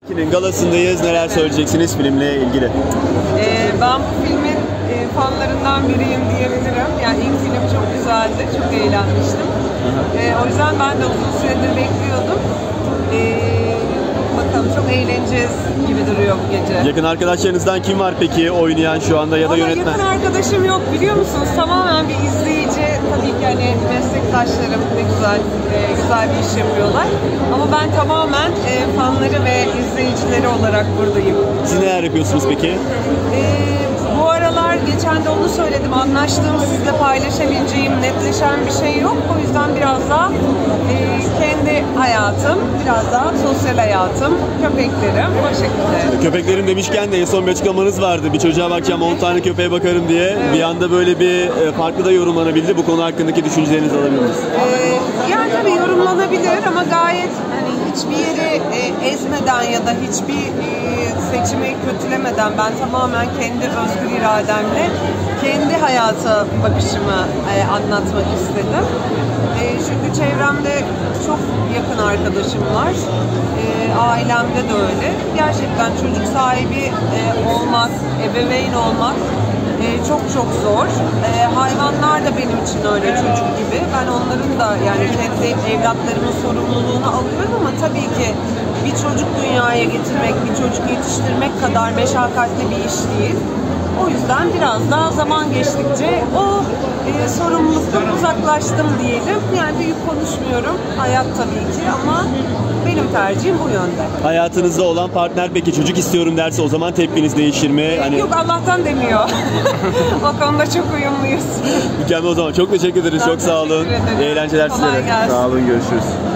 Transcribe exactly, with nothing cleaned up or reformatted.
Galasındayız. Neler söyleyeceksiniz filmle ilgili? Ee, ben bu filmin e, fanlarından biriyim diyebilirim. Yani ilk film çok güzeldi, çok eğlenmiştim. Ee, o yüzden ben de uzun süredir bekliyordum. Ee, bakalım çok eğleneceğiz gibi duruyor bu gece. Yakın arkadaşlarınızdan kim var peki oynayan şu anda ya da Ama yönetmen? yakın arkadaşım yok, biliyor musunuz? Tamamen bir izleyici. Tabii ki hani meslektaşlarım ne güzel, e, güzel bir iş yapıyorlar. Ama ben tamamen e, fanları ve izleyicileri olarak buradayım. Siz neler yapıyorsunuz peki? Ee, bu aralar geçen de onu söyledim, anlaştığım, sizle paylaşabileceğim netleşen bir şey yok. O yüzden biraz daha e, kendi hayatım, biraz daha sosyal hayatım, köpeklerim o şekilde. Köpeklerim demişken de en son bir açıklamanız vardı. Bir çocuğa bakacağım, on tane köpeğe bakarım diye. Evet. Bir anda böyle bir farklı da yorumlanabildi. Bu konu hakkındaki düşüncelerinizi alabilir miyiz? Ee, yani tabii yorumlanabilir ama gayet hani hiçbir yeri e, ezmeden ya da hiçbir e, seçimi kötülemeden ben tamamen kendi özgür irademle kendi hayata bakışımı e, anlatmak istedim. E, çünkü çevremde çok yakın arkadaşım var. E, ailemde de öyle. Gerçekten çocuk sahibi e, olmak, ebeveyn olmak e, çok çok zor. E, hayvanlar da benim için öyle çocuk gibi. Ben onların da yani kendi evlatlarımın sorumluluğunu alıyorum ama tabii ki bir çocuk dünyaya getirmek, bir çocuk yetiştirmek kadar meşakkatli bir iş değil. O yüzden biraz daha zaman geçtikçe o e, sorumluluktan uzaklaştım diyelim. Yani büyük konuşmuyorum, hayat tabii ki ama benim tercihim bu yönde. Hayatınızda olan partner peki çocuk istiyorum derse o zaman tepkiniz değişir mi? Hani... Yok, Allah'tan demiyor. O konuda çok uyumluyuz. Mükemmel o zaman. Çok teşekkür ederiz. Ben çok sağ olun. ederim. İyi eğlenceler Kolay size. gelsin. Sağ olun. Görüşürüz.